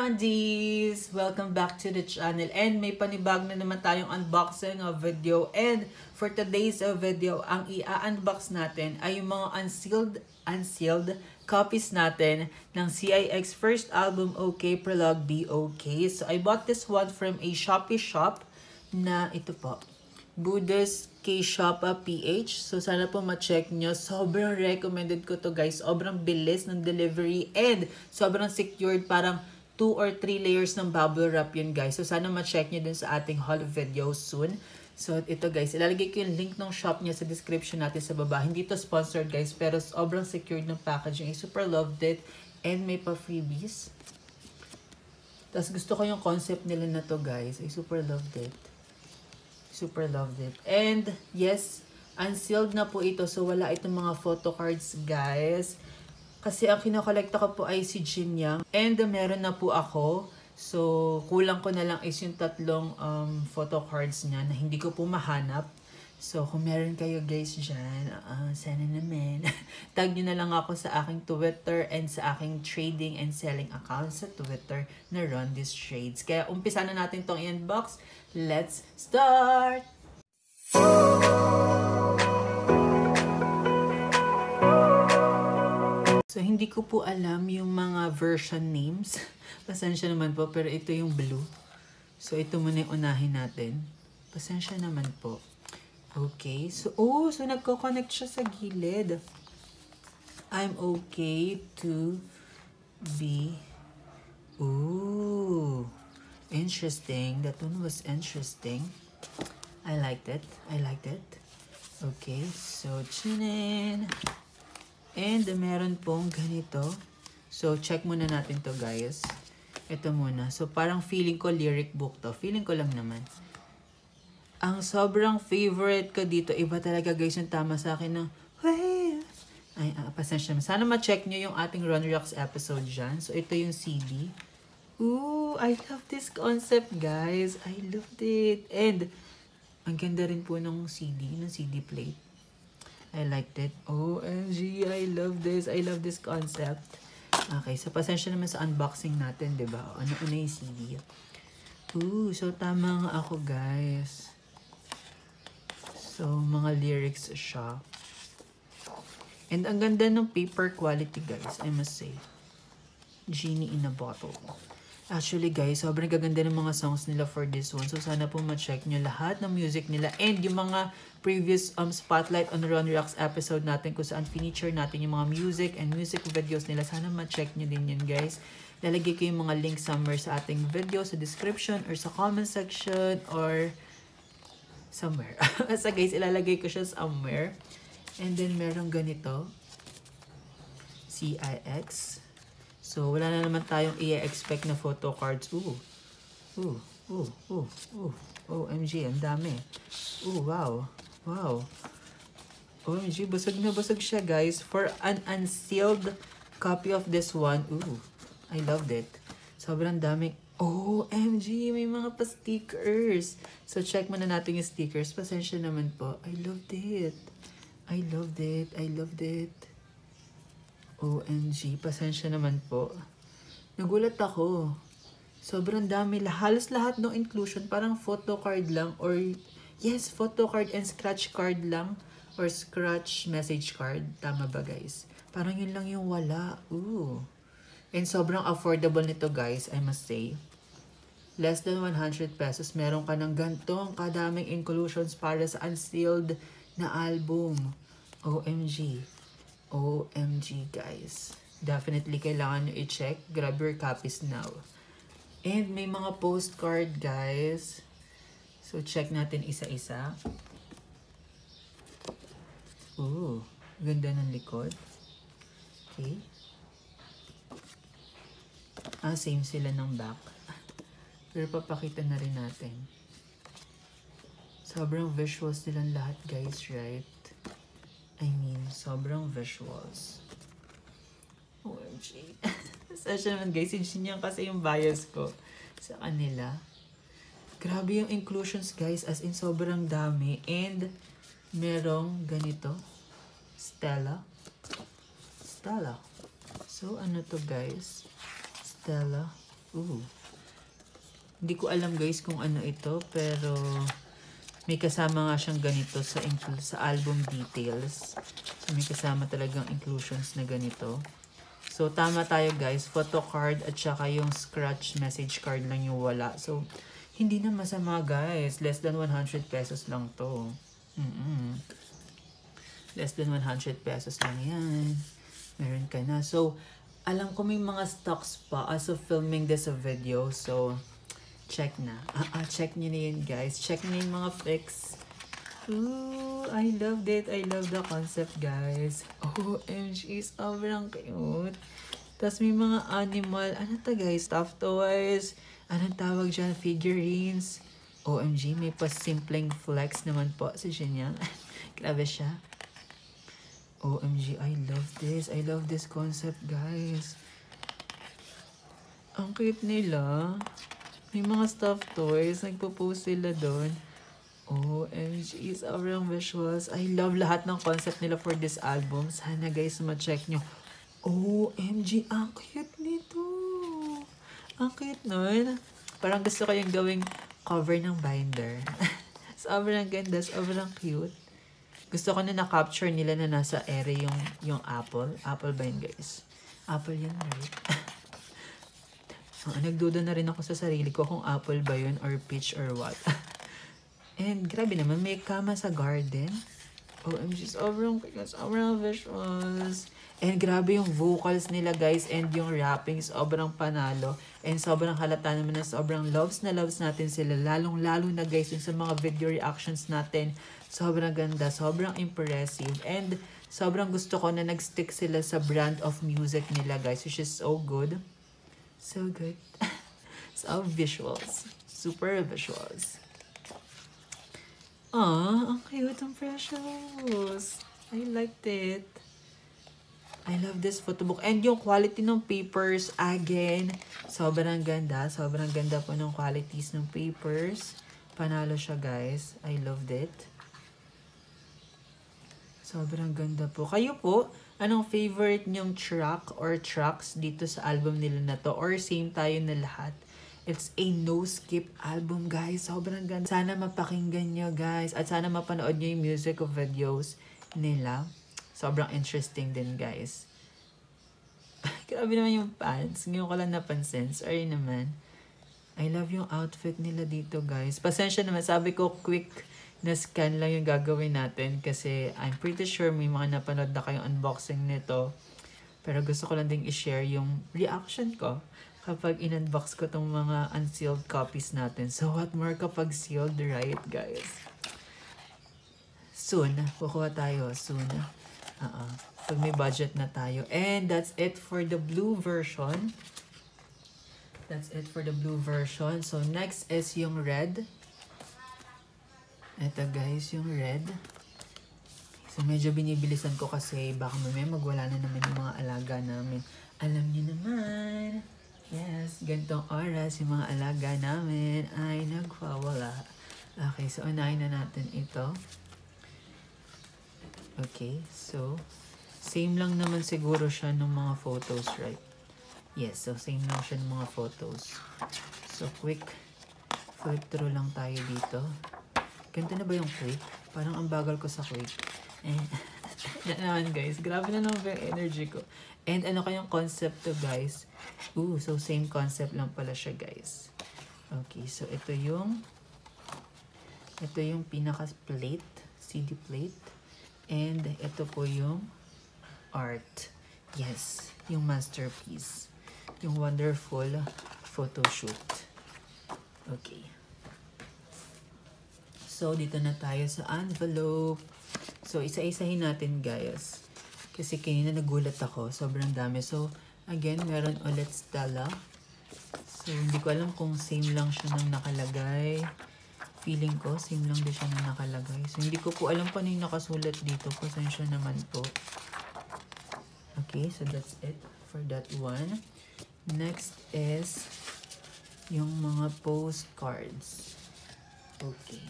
Candies! Welcome back to the channel and may panibag na naman tayong unboxing of video and for today's video, ang i-unbox natin ay yung mga unsealed copies natin ng CIX first album OK Prologue BOK. So I bought this one from a Shopee shop na ito po, Buddha's K-Shop PH. So sana po ma-check nyo. Sobrang recommended ko to guys. Sobrang bilis ng delivery and sobrang secured. Parang 2 or 3 layers ng bubble wrap yun guys. So sana ma-check nyo dun sa ating haul video soon. So ito guys, ilalagay ko yung link ng shop niya sa description natin sa baba. Hindi to sponsored guys, pero sobrang secured ng packaging. I super loved it and may pa freebies. Tapos gusto ko yung concept nila na to guys. I super loved it. Super loved it. And yes, unsealed na po ito. So wala itong mga photo cards guys. Kasi ang kinokolekta ko po ay si Jin Young. And meron na po ako. So kulang ko na lang is yung tatlong photo cards niya na hindi ko po mahanap. So kung meron kayo guys dyan, sana naman. Tag nyo na lang ako sa aking Twitter and sa aking trading and selling account sa Twitter na run these trades. Kaya umpisa na natin tong inbox. Let's start! So hindi ko po alam yung mga version names. Pasensya naman po, pero ito yung blue. So ito muna yung unahin natin. Pasensya naman po. Okay, so nagko-connect siya sa gilid. I'm okay to be... Interesting. That one was interesting. I liked it. Okay, so tune in. And meron pong ganito. So check muna natin to guys. Ito muna. So parang feeling ko lyric book to. Feeling ko lang naman. Ang sobrang favorite ko dito, iba talaga guys yung tama sa akin ng pasensya naman. Sana ma-check nyo yung ating Run Reacts episode dyan. So ito yung CD. Ooh, I love this concept guys. I loved it. And ang ganda rin po ng CD plate. I liked it. OMG, I love this. I love this concept. Okay, so pasensya naman sa unboxing natin, diba? Ano yung CD? So tama nga ako guys. So, mga lyrics siya. And ang ganda ng paper quality guys, I must say. Genie in a bottle. Actually guys, sobrang gaganda ng mga songs nila for this one. So sana po ma-check nyo lahat ng music nila. And yung mga previous spotlight on Run Reacts episode natin kung saan feature natin yung mga music and music videos nila. Sana ma-check nyo din yun guys. Lalagay ko yung mga links somewhere sa ating video, sa description, or sa comment section, or somewhere. So guys, ilalagay ko siya somewhere. And then meron ganito. CIX. So wala na naman tayong i-expect na photo cards. OMG, ang dami. Wow. OMG, busog na busog siya guys. For an unsealed copy of this one. I loved it. Sobrang daming OMG, may mga pa-stickers. So, check muna natin yung stickers. Pasensya naman po. I loved it. OMG, pasensya naman po. Nagulat ako. Sobrang dami. Halos lahat ng inclusion. Parang photo card lang. Or, yes, photo card and scratch card lang. Or scratch message card. Tama ba guys? Parang yun lang yung wala. And sobrang affordable nito guys, I must say. Less than 100 pesos, meron ka ng gantong kadaming inclusions para sa unsealed na album. OMG guys. Definitely kailangan nyo i-check. Grab your copies now. And may mga postcard guys. So check natin isa-isa. Ganda ng likod. Okay. Same sila ng back. Pero papakita na rin natin. Sobrang visuals nilang lahat guys, right? I mean, sobrang visuals. OMG. Sasya naman guys, yun kasi yung bias ko sa kanila. Grabe yung inclusions guys, as in sobrang dami. And merong ganito. Stella. So ano to guys? Stella. Ooh. Hindi ko alam guys kung ano ito, pero may kasama nga siyang ganito sa album details. So may kasama talagang inclusions na ganito. So tama tayo guys, photo card at saka yung scratch message card lang yung wala. So hindi na masama guys, less than 100 pesos lang to. Less than 100 pesos lang yan. Meron ka na. So alam ko may mga stocks pa as of filming this video. So check na. Check nyo na yun guys. Check nyo yung mga fix. Ooh, I loved it. I love the concept guys. OMG, sobrang cute. Tapos may mga animal. Ano to guys? Stuffed toys. Anong tawag dyan? Figurines. OMG, may pasimpleng flex naman po si Shenyang. Grabe siya. OMG, I love this. I love this concept guys. Ang cute nila. May mga stuffed toys. Nagpo-post sila doon. OMG, sobrang visuals. I love lahat ng concept nila for this album. Sana guys, ma-check nyo. OMG, ang cute nito. Ang cute nun. Parang gusto ko yung gawing cover ng binder. Sobrang ganda, sobrang cute. Gusto ko na na-capture nila na nasa ere yung apple. Apple ba yun guys? Apple yun, right? Nagduda na rin ako sa sarili ko kung apple ba yun or peach or what. And grabe naman, may kama sa garden. OMG, sobrang visuals. And grabe yung vocals nila guys and yung rapping, sobrang panalo. And sobrang halata naman na sobrang loves natin sila. Lalong-lalo na guys yung sa mga video reactions natin. Sobrang ganda, sobrang impressive. And sobrang gusto ko na nag-stick sila sa brand of music nila guys, which is so good. So good. So visuals. Super visuals. Ang cute, ang precious. I liked it. I love this photo book. And yung quality ng papers, again, sobrang ganda. Sobrang ganda po ng qualities ng papers. Panalo siya, guys. I loved it. Sobrang ganda po. Kayo po, anong favorite nyong track or tracks dito sa album nila na to? Or same tayo na lahat? It's a no-skip album, guys. Sobrang ganda. Sana mapakinggan nyo, guys. At sana mapanood nyo yung music of videos nila. Sobrang interesting din, guys. Grabe naman yung pants. Ngayon ko lang napansin. Sorry naman. I love yung outfit nila dito, guys. Pasensya naman. Sabi ko, quick na scan lang yung gagawin natin. Kasi I'm pretty sure may mga napanood na kayong unboxing nito. Pero gusto ko lang ding i-share yung reaction ko kapag in-unbox ko tong mga unsealed copies natin. So, what more kapag sealed, right, guys? Soon. Kukuha tayo. Soon. Pag may budget na tayo. And that's it for the blue version. That's it for the blue version. So, next is yung red. Ito, guys, yung red. So, medyo binibilisan ko kasi baka mamaya magwala na naman yung mga alaga namin. Alam niyo naman. Yes, ganitong oras yung mga alaga namin ay nagwawala. Okay, so unahin na natin ito. Okay, so same lang naman siguro siya ng mga photos, right? Yes, so same lang siya ng mga photos. So quick flip through lang tayo dito. Ganito na ba yung quick? Parang ang bagal ko sa quick. Yan naman guys, grabe na naman yung energy ko. And ano kayong concept to guys? So same concept lang pala siya guys. Okay, so ito yung pinaka plate, CD plate. And ito po yung art. Yes, yung masterpiece. Yung wonderful photo shoot. Okay. So dito na tayo sa envelope. So isa-isahin natin guys. Kasi kanina nagulat ako. Sobrang dami. So, again, meron ulit Stella. So, hindi ko alam kung same lang siya nang nakalagay. Feeling ko, same lang din siya nang nakalagay. So, hindi ko po alam pa na yung nakasulat dito. Pasensya naman po. Okay, so that's it for that one. Next is yung mga postcards. Okay.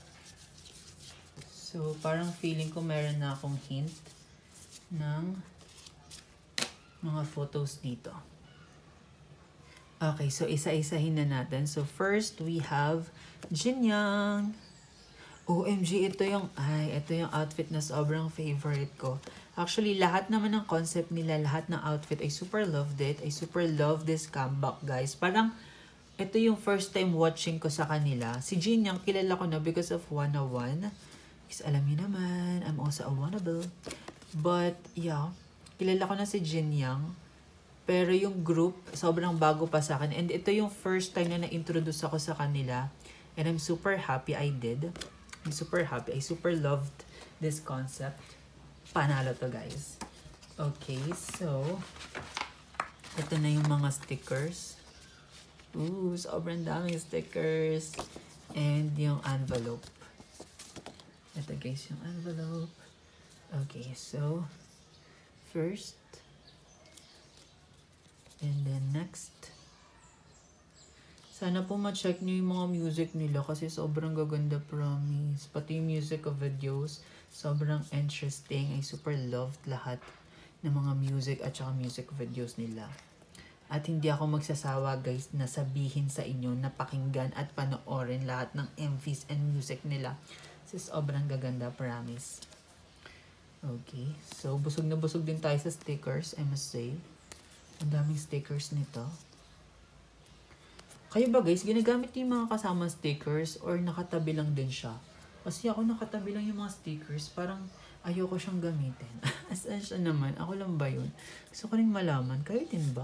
So, parang feeling ko meron na akong hint ng mga photos dito. Okay, so isa-isahin na natin. So first, we have Jinyang. OMG, ito yung outfit na sobrang favorite ko. Actually, lahat naman ng concept nila, lahat ng outfit, I super loved it. I super love this comeback, guys. Parang, ito yung first time watching ko sa kanila. Si Jinyang, kilala ko na because of 101. Because alam niyo naman, I'm also a wannable. But, yeah, kilala ko na si Jinyang. Pero yung group, sobrang bago pa sa akin. And ito yung first time na na-introduce ako sa kanila. And I'm super happy I did. I'm super happy. I super loved this concept. Panalo to, guys. Okay, so, ito na yung mga stickers. Ooh, sobrang daming stickers. And yung envelope. Ito, guys, yung envelope. Okay, so, first, and then next. Sana po ma-check nyo yung mga music nila kasi sobrang gaganda, promise. Pati yung music of videos, sobrang interesting. I super loved lahat ng mga music at saka music videos nila. At hindi ako magsasawa, guys, na sabihin sa inyo na pakinggan at panoorin lahat ng MVs and music nila. Kasi sobrang gaganda, promise. Okay, so busog na busog din tayo sa stickers, I must say. Ang daming stickers nito. Kayo ba, guys, ginagamit niyo yung mga kasama stickers or nakatabi lang din siya? Kasi ako nakatabi lang yung mga stickers, parang ayoko siyang gamitin. Asan siya naman? Ako lang ba yun? Gusto ko rin malaman. Kayo din ba?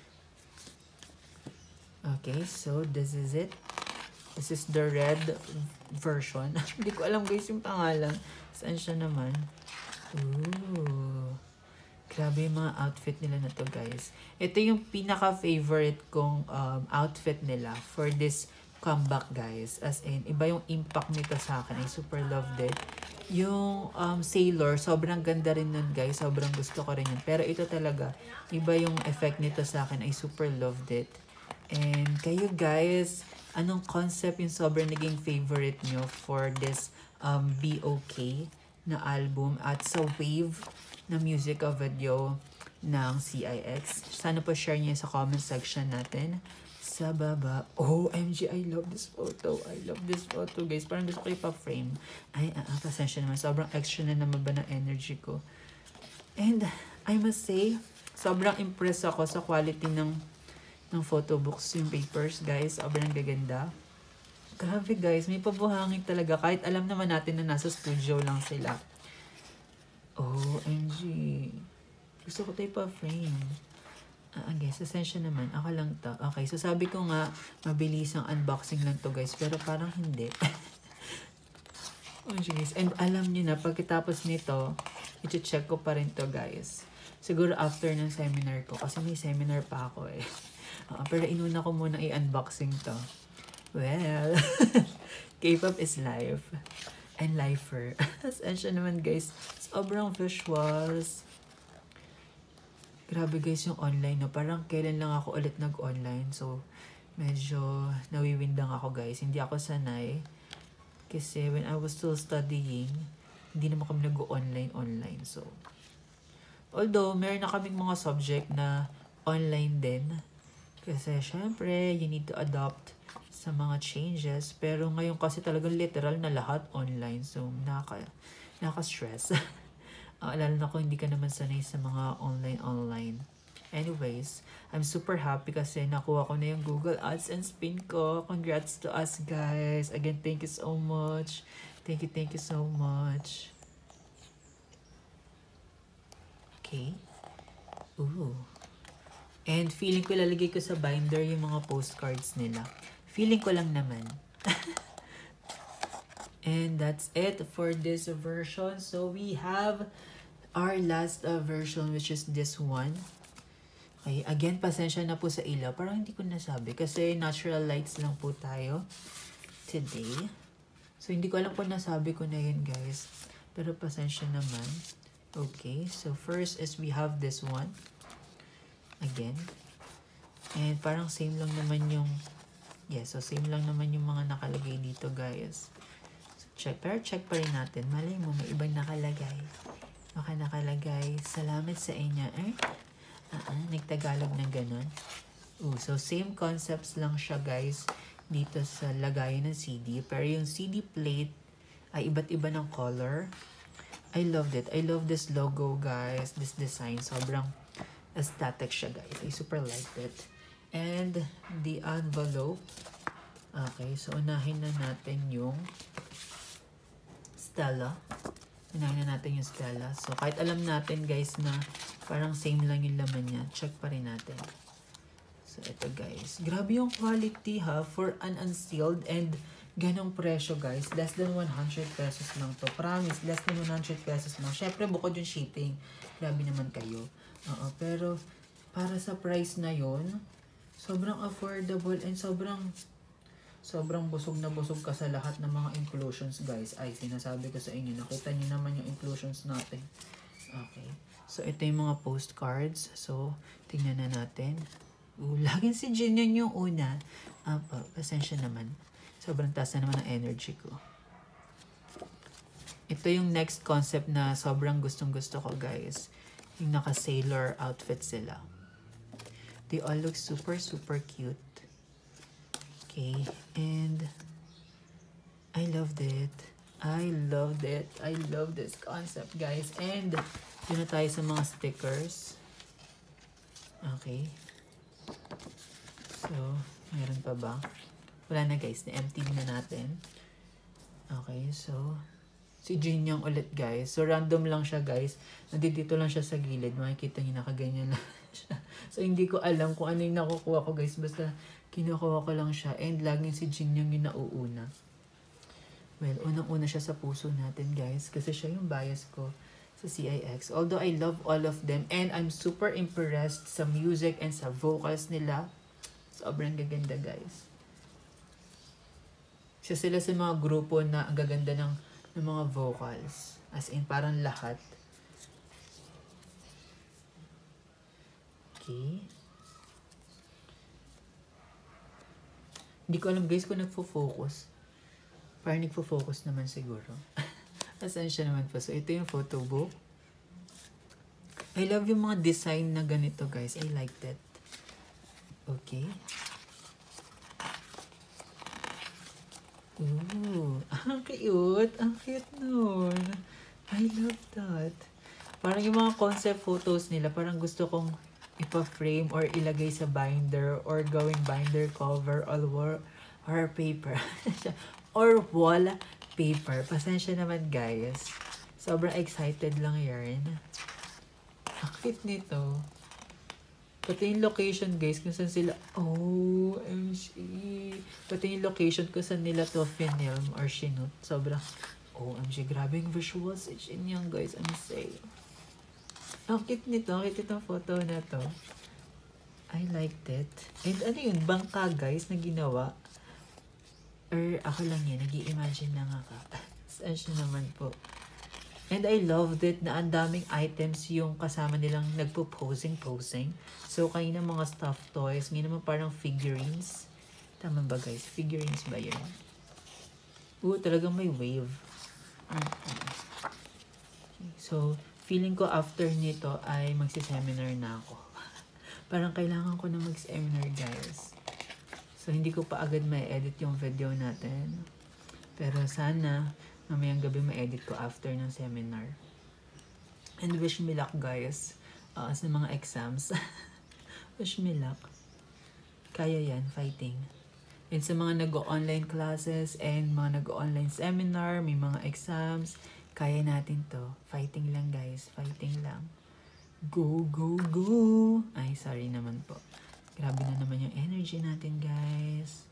Okay, so this is it. This is the red version. Hindi ko alam, guys, yung pangalan. Saan siya naman? Ooh. Grabe yung mga outfit nila na to, guys. Ito yung pinaka-favorite kong outfit nila for this comeback, guys. As in, iba yung impact nito sa akin. I super loved it. Yung sailor, sobrang ganda rin nun, guys. Sobrang gusto ko rin yun. Pero ito talaga, iba yung effect nito sa akin. I super loved it. And kayo, guys, anong concept yung sobrang naging favorite nyo for this BOK na album at sa Wave na music o video ng CIX. Sana po share niyo sa comment section natin sa baba. OMG, I love this photo. I love this photo, guys. Parang gusto ko ipa-frame. Ay, pasensya naman. Sobrang extra na naman ba ng energy ko. And I must say, sobrang impressed ako sa quality ng photo books, yung papers, guys. Sobrang gaganda. Grabe, guys. May pabuhangin talaga. Kahit alam naman natin na nasa studio lang sila. OMG. Gusto ko tayo pa-frame. Guys, asensya naman. Ako lang to. Okay, so sabi ko nga, mabilis ang unboxing lang to, guys. Pero parang hindi. Oh, guys. And alam niyo na, pagkatapos nito, i-check ko pa rin to, guys. Siguro after ng seminar ko. Kasi may seminar pa ako eh. Pero inuna ko muna i-unboxing to. Well, K-pop is life. And lifer. Asensya naman, guys. Sobrang visuals. Grabe, guys, yung online, no? Parang kailan lang ako ulit nag-online. So, medyo nawiwindang ako, guys. Hindi ako sanay. Kasi when I was still studying, hindi naman kami nag-online. So, although, meron na kaming mga subject na online din. Kasi, syempre, you need to adopt sa mga changes. Pero ngayon kasi talagang literal na lahat online. So, naka-stress. Lalo na kung hindi ka naman sanay sa mga online. Anyways, I'm super happy kasi nakuha ko na yung Google AdSense pin ko. Congrats to us, guys. Again, thank you so much. Thank you so much. Okay. Ooh. And feeling ko ilalagay ko sa binder yung mga postcards nila. Feeling ko lang naman. And that's it for this version. So we have our last version, which is this one. Okay, again, pasensya na po sa ilaw. Parang hindi ko nasabi kasi natural lights lang po tayo today. So hindi ko alam kung nasabi ko na yun, guys. Pero pasensya naman. Okay, so first is we have this one. Again. And parang same lang naman yung so same lang naman yung mga nakalagay dito, guys. So, pero check pa rin natin. Malay mo, may ibang nakalagay. Baka nakalagay, salamat sa inyo. Nagtagalog na ganun. So same concepts lang siya guys dito sa lagayan ng CD. Pero yung CD plate ay iba't iba ng color. I loved it. I love this logo guys. This design. Sobrang aesthetic siya guys. I super liked it. And the envelope. Okay, so unahin na natin yung Stella. Unahin na natin yung Stella. So kahit alam natin guys na parang same lang yung laman niya, check pa rin natin. So ito guys. Grabe yung quality ha for an unsealed and ganong presyo guys. Less than 100 pesos lang to. Promise, less than 100 pesos lang. Syempre bukod yung shipping. Grabe naman kayo. Pero para sa price na yon, sobrang affordable and sobrang busog na busog ka sa lahat ng mga inclusions guys. Ay, sinasabi ko sa inyo. Nakita niyo naman yung inclusions natin. Okay. So ito yung mga postcards. So tingnan na natin. Laging si Jinion yung una. Pasensya naman. Sobrang taas na naman ang energy ko. Ito yung next concept na sobrang gustong gusto ko guys. Yung naka-sailor outfit sila. They all look super cute. Okay. And I loved it. I loved it. I love this concept guys. And yun na tayo sa mga stickers. Okay. So, meron pa ba? Wala na guys, na-empty na natin. Okay, so si Jin yung ulit guys. So, random lang siya guys. Nandito lang siya sa gilid. Makikita niyo nakaganyan lang siya. So, hindi ko alam kung ano yung nakukuha ko guys. Basta, kinukuha ko lang siya. And laging si Jin yung nauuna. Well, unang-una siya sa puso natin guys. Kasi siya yung bias ko sa CIX. Although, I love all of them. And I'm super impressed sa music and sa vocals nila. Sobrang gaganda guys. Siya sila sa mga grupo na ang gaganda ng mga vocals. As in, parang lahat. Okay. Hindi ko alam guys kung nagfo-focus. Parang nagfo-focus naman siguro. Pasensya naman po. So, ito yung photo book. I love yung mga design na ganito guys. I like that. Okay. Ooh, ang cute. Ang cute nun. I love that. Parang yung mga concept photos nila, parang gusto kong ipa-frame or ilagay sa binder or gawing binder cover or paper. Or wall paper. Pasensya naman guys. Sobrang excited lang yan. Ang cute nito. Pati yung location guys, kung saan sila, OMG. Pati yung location kung saan nila to film or shoot. Sobrang, OMG, grabe yung visuals. Yun yung guys, I'm saying. Ang cute nito, ang cute itong photo na to. I liked it. And ano yun, bangka guys na ginawa. Or ako lang yan, nag-i-imagine na nga ka. Saan siya naman po. And I loved it na ang daming items yung kasama nilang nagpo-posing. So, kayo na mga stuffed toys. Ngayon naman parang figurines. Tama ba guys? Figurines ba yun? Talagang may wave. So, feeling ko after nito ay magsi-seminar na ako. Parang kailangan ko na mag-seminar guys. So, hindi ko pa agad ma-edit yung video natin. Pero sana mamayang gabi ma-edit ko after ng seminar. And wish me luck guys sa mga exams. Wish me luck. Kaya yan, fighting. And sa mga nag-online classes and mga nag-online seminar, may mga exams, kaya natin to. Fighting lang guys, fighting lang. Go, go, go! Ay, sorry naman po. Grabe na naman yung energy natin guys.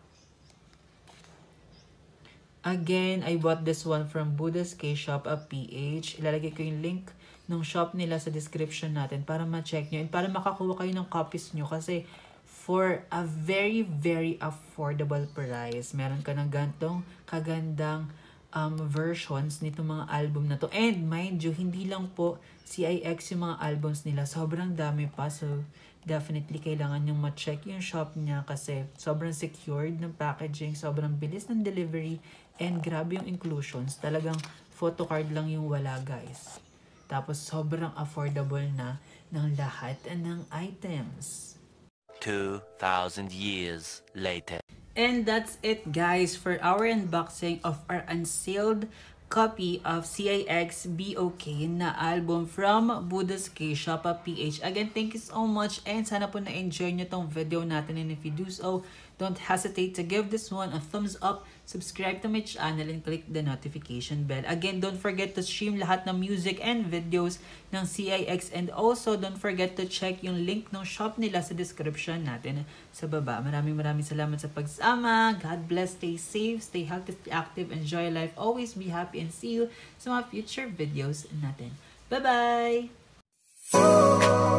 Again, I bought this one from Buddha's K-Shop of PH. Ilalagay ko yung link ng shop nila sa description natin para ma-check nyo and para makakuha kayo ng copies nyo kasi for a very affordable price. Meron ka ng gantong kagandang versions nitong mga album na to. And mind you, hindi lang po CIX yung mga albums nila. Sobrang dami pa. So, definitely kailangan yung ma-check yung shop niya kasi sobrang secured ng packaging, sobrang bilis ng delivery, and grabe yung inclusions. Talagang photocard lang yung wala guys. Tapos sobrang affordable na ng lahat ng items. 2,000 years later. And that's it, guys, for our unboxing of our unsealed copy of CIX BOK na album from Buddha's K Shoppa PH. Again, thank you so much and sana po na-enjoy nyo tong video natin, and if you do so, don't hesitate to give this one a thumbs up, subscribe to my channel, and click the notification bell. Again, don't forget to stream lahat ng music and videos ng CIX, and also don't forget to check yung link ng shop nila sa description natin sa baba. Maraming salamat sa pagsama. God bless, stay safe, stay healthy, stay active, enjoy life, always be happy, and see you sa mga future videos natin. Bye-bye!